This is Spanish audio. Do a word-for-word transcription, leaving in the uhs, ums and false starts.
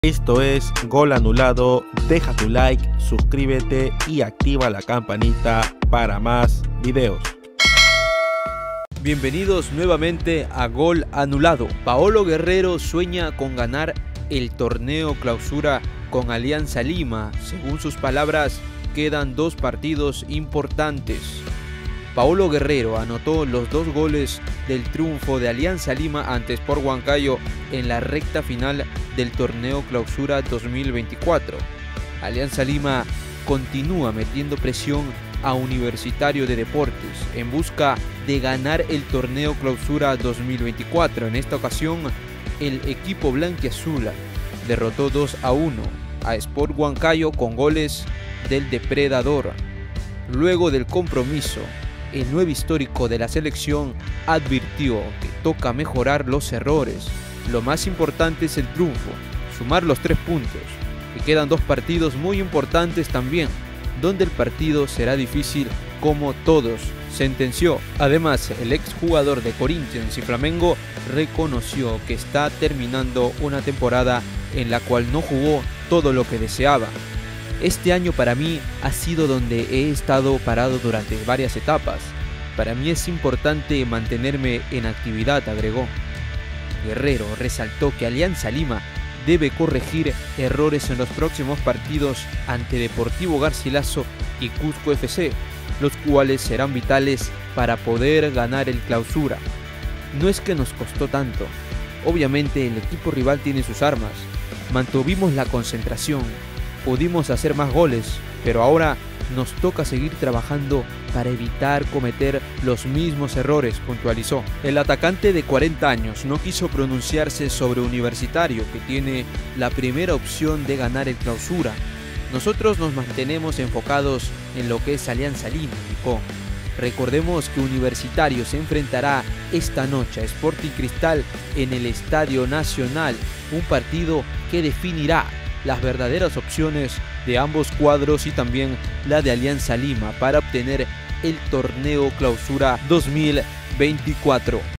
Esto es Gol Anulado, deja tu like, suscríbete y activa la campanita para más videos. Bienvenidos nuevamente a Gol Anulado. Paolo Guerrero sueña con ganar el torneo clausura con Alianza Lima. Según sus palabras, quedan dos partidos importantes. Paolo Guerrero anotó los dos goles del triunfo de Alianza Lima ante Sport Huancayo en la recta final del torneo clausura dos mil veinticuatro. Alianza Lima continúa metiendo presión a Universitario de Deportes en busca de ganar el torneo clausura dos mil veinticuatro. En esta ocasión, el equipo blanquiazul derrotó dos a uno a Sport Huancayo con goles del depredador. Luego del compromiso, el nuevo histórico de la selección advirtió que toca mejorar los errores. Lo más importante es el triunfo, sumar los tres puntos, y quedan dos partidos muy importantes también, donde el partido será difícil como todos, sentenció. Además, el exjugador de Corinthians y Flamengo reconoció que está terminando una temporada en la cual no jugó todo lo que deseaba. Este año para mí ha sido donde he estado parado durante varias etapas. Para mí es importante mantenerme en actividad, agregó. Guerrero resaltó que Alianza Lima debe corregir errores en los próximos partidos ante Deportivo Garcilaso y Cusco F C, los cuales serán vitales para poder ganar el clausura. No es que nos costó tanto. Obviamente el equipo rival tiene sus armas. Mantuvimos la concentración. Pudimos hacer más goles, pero ahora nos toca seguir trabajando para evitar cometer los mismos errores, puntualizó. El atacante de cuarenta años no quiso pronunciarse sobre Universitario, que tiene la primera opción de ganar el clausura. Nosotros nos mantenemos enfocados en lo que es Alianza Lima, indicó. Recordemos que Universitario se enfrentará esta noche a Sporting Cristal en el Estadio Nacional, un partido que definirá las verdaderas opciones de ambos cuadros y también la de Alianza Lima para obtener el torneo clausura dos mil veinticuatro.